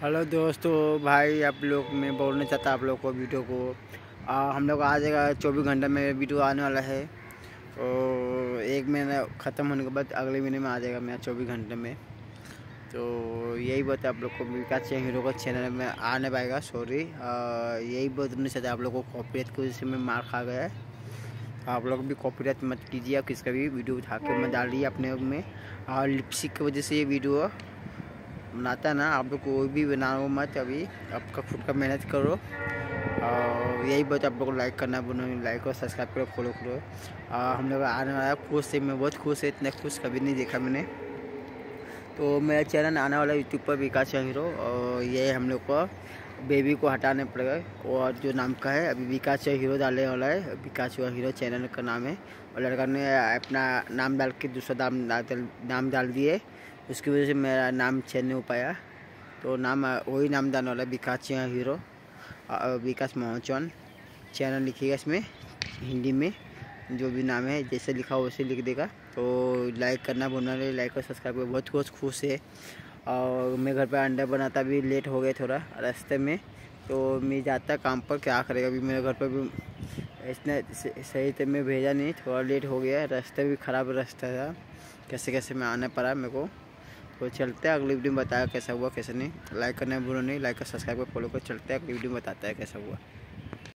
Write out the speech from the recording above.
Hello दोस्तों, भाई आप लोग मैं बोलना चाहता आप लोग को वीडियो को हम लोग आ जाएगा 24 घंटे में वीडियो आने वाला है। और एक महीना ख़त्म होने के बाद अगले महीने में आ जाएगा मेरा 24 घंटे में। तो यही बात आप लोग को विकास सिंह हीरो का चैनल में आने पाएगा। सॉरी, यही बोलना चाहता आप लोग को कॉपीराइट की वजह से मैं मार खा गया है। आप लोग भी कॉपीराइट मत कीजिए, आप किसका भी वीडियो उठा के मत डालिए अपने में। और लिपस्टिक की वजह से ये वीडियो बनाता ना, आप लोग कोई भी बनाओ मत, अभी आपका खुद का मेहनत करो। और यही बात आप लोग को लाइक करना बोलो, लाइक और सब्सक्राइब करो, फॉलो करो। हम लोग आने वाला खुश से, मैं बहुत खुश है, इतना खुश कभी नहीं देखा मैंने। तो मेरा चैनल आने वाला यूट्यूब पर विकास सिंह हीरो। और ये हम लोग को बेबी को हटाने पड़ेगा और जो नाम का है अभी विकास सिंह हीरो डालने वाला है। विकास सिंह हीरो चैनल का नाम है और लड़का ने अपना नाम डाल के दूसरा नाम डाल दिए, उसकी वजह से मेरा नाम चेंज नहीं हो पाया। तो नाम वही नाम डालने वाला है, विकास सिंह हीरो, विकास मोहचौन। चैनल लिखिएगा इसमें हिंदी में, जो भी नाम है जैसे लिखा हो वैसे लिख देगा। तो लाइक करना भूलना नहीं, लाइक और सब्सक्राइब कर। बहुत खुश है। और मैं घर पे अंडा बनाता भी लेट हो गया थोड़ा रास्ते में, तो मैं जाता काम पर, क्या करेगा अभी मेरे घर पर भी इतना सही टाइम में भेजा नहीं, थोड़ा लेट हो गया। रास्ता भी ख़राब रास्ता था, कैसे कैसे मैं आना पड़ा मेरे को। तो चलते हैं अगली वीडियो में बताया कैसा हुआ कैसा नहीं। लाइक करना भूलो नहीं, लाइक और सब्सक्राइब कर, फॉलो कर। चलते हैं अगली वीडियो में बताता है कैसा हुआ।